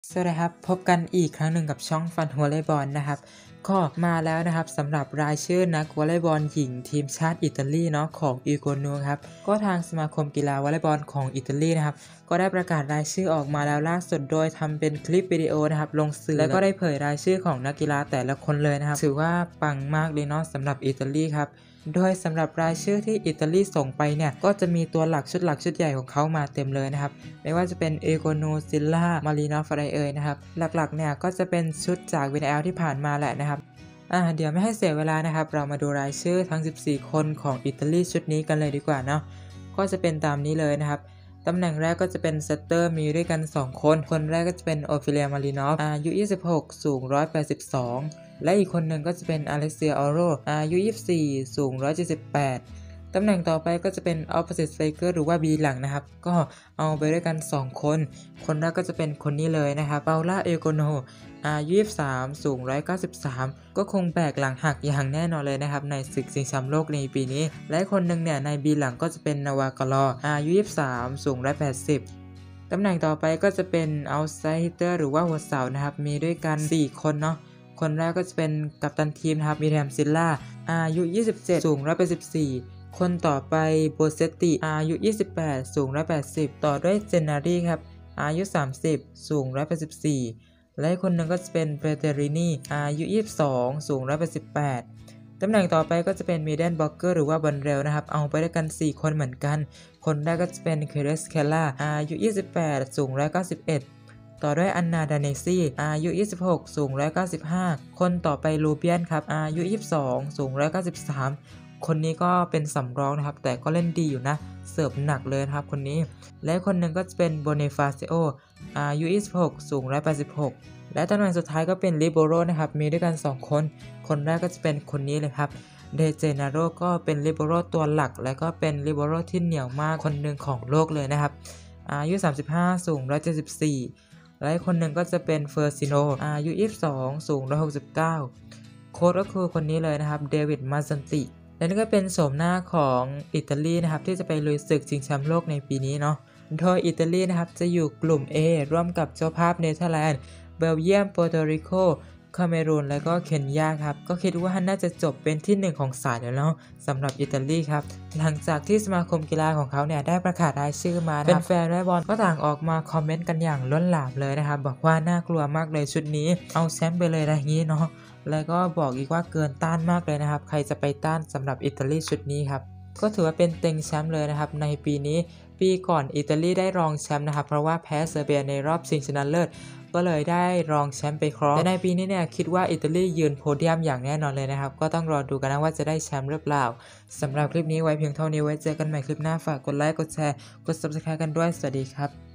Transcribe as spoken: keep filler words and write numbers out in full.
สวัสดีครับพบกันอีกครั้งหนึ่งกับช่องฟันวอลเลย์บอลนะครับก็มาแล้วนะครับสำหรับรายชื่อนักวอลเลย์บอลหญิงทีมชาติอิตาลีเนาะของอิโกนูครับก็ทางสมาคมกีฬาวอลเลย์บอลของอิตาลีนะครับก็ได้ประกาศรายชื่อออกมาแล้วล่าสุดโดยทำเป็นคลิปวิดีโอนะครับลงสื่อแล้วก็ได้เผยรายชื่อของนักกีฬาแต่ละคนเลยนะครับถือว่าปังมากเลยเนาะสำหรับอิตาลีครับโดยสำหรับรายชื่อที่อิตาลีส่งไปเนี่ยก็จะมีตัวหลักชุดหลักชุดใหญ่ของเขามาเต็มเลยนะครับไม่ว่าจะเป็นเอโกโนซิลล่ามารีนาฟไรเอยนะครับหลักๆเนี่ยก็จะเป็นชุดจาก วี เอ็น แอล ที่ผ่านมาแหละนะครับอ่าเดี๋ยวไม่ให้เสียเวลานะครับเรามาดูรายชื่อทั้งสิบสี่คนของอิตาลีชุดนี้กันเลยดีกว่าเนาะก็จะเป็นตามนี้เลยนะครับตำแหน่งแรกก็จะเป็นเซตเตอร์มีด้วยกันสองคนคนแรกก็จะเป็นโอฟิเลียมารีนอฟอายุยี่สิบหกสูงหนึ่งร้อยแปดสิบสองและอีกคนหนึ่งก็จะเป็นอเล็กเซียออโรอายุยี่สิบสี่สูงหนึ่งร้อยเจ็ดสิบแปดตำแหน่งต่อไปก็จะเป็น opposite striker หรือว่า บี หลังนะครับก็เอาไปด้วยกันสองคนคนแรกก็จะเป็นคนนี้เลยนะครับเปาล่าเอโกโนอายุยี่สิบสามสูงหนึ่งร้อยเก้าสิบสามก็คงแบกหลังหักอย่างแน่นอนเลยนะครับในศึกชิงแชมป์โลกในปีนี้และคนหนึ่งเนี่ยใน บี หลังก็จะเป็นนาวากาลออายุยี่สิบสามสูงหนึ่งร้อยแปดสิบตำแหน่งต่อไปก็จะเป็น outside hitter หรือว่าหัวเสานะครับมีด้วยกันสี่คนเนาะคนแรกก็จะเป็นกัปตันทีมนะครับมิแรมซิลล่าอายุยี่สิบเจ็ดสูงหนึ่งร้อยแปดสิบสี่คนต่อไปโบเซตติอายุยี่สิบแปดสูงหนึ่งร้อยแปดสิบต่อด้วยเจนนารีครับอายุสามสิบสูงหนึ่งร้อยแปดสิบสี่และคนหนึ่งก็จะเป็นเปเตรินีอายุยี่สิบสองสูงหนึ่งร้อยแปดสิบแปดตำแหน่งต่อไปก็จะเป็นมิเดนบล็อกเกอร์หรือว่าบอลเรลนะครับเอาไปด้วยกันสี่คนเหมือนกันคนแรกก็จะเป็นเคเรสเคล่าอายุยี่สิบแปดสูงหนึ่งร้อยเก้าสิบเอ็ดต่อด้วยอันนาดาเนซีอายุยี่สิบหกสูงหนึ่งร้อยเก้าสิบห้าคนต่อไปลูเบียนครับอายุยี่สิบสองสูงหนึ่งร้อยเก้าสิบสามคนนี้ก็เป็นสำรองนะครับแต่ก็เล่นดีอยู่นะเสิร์ฟหนักเลยครับคนนี้และคนหนึ่งก็จะเป็นโบเนฟาซิโออายุยี่สิบหกสูงหนึ่งร้อยแปดสิบหกและตำแหน่งสุดท้ายก็เป็นลิโบโรนะครับมีด้วยกันสองคนคนแรกก็จะเป็นคนนี้เลยครับเดเจนาโรก็เป็นลิโบโรตัวหลักและก็เป็นลิโบโรที่เหนียวมากคนหนึ่งของโลกเลยนะครับอายุสามสิบห้าสูงหนึ่งร้อยเจ็ดสิบสี่และคนหนึ่งก็จะเป็นเฟอร์ซิโนอายุยี่สิบสองสูงหนึ่งร้อยหกสิบเก้าโค้ชก็คือคนนี้เลยนะครับเดวิดมาซันติและนี่ก็เป็นโฉมหน้าของอิตาลีนะครับที่จะไปลุยศึกชิงแชมป์โลกในปีนี้เนาะโดยอิตาลีนะครับจะอยู่กลุ่ม A ร่วมกับเจ้าภาพเนเธอร์แลนด์เบลเยียมโปรโตริโกคาเมรูนและก็เคนยาครับก็คิดว่าน่าจะจบเป็นที่หนึ่งของสายแล้วเนาะสำหรับอิตาลีครับหลังจากที่สมาคมกีฬาของเขาเนี่ยได้ประกาศรายชื่อมาเป็นแฟนวอลเลย์บอลก็ต่างออกมาคอมเมนต์กันอย่างล้นหลามเลยนะครับบอกว่าน่ากลัวมากเลยชุดนี้เอาแชมป์ไปเลยอะไรอย่างนี้เนาะแล้วก็บอกอีกว่าเกินต้านมากเลยนะครับใครจะไปต้านสำหรับอิตาลีชุดนี้ครับก็ถือว่าเป็นเต็งแชมป์เลยนะครับในปีนี้ปีก่อนอิตาลีได้รองแชมป์นะครับเพราะว่าแพ้เซอร์เบียในรอบชิงชนะเลิศก็เลยได้รองแชมป์ไปครองแต่ในปีนี้เนี่ยคิดว่าอิตาลียืนโพเดียมอย่างแน่นอนเลยนะครับก็ต้องรอดูกันนะว่าจะได้แชมป์หรือเปล่าสำหรับคลิปนี้ไว้เพียงเท่านี้ไว้เจอกันใหม่คลิปหน้าฝากกดไลค์กดแชร์กด ซับสไครบ์ กันด้วยสวัสดีครับ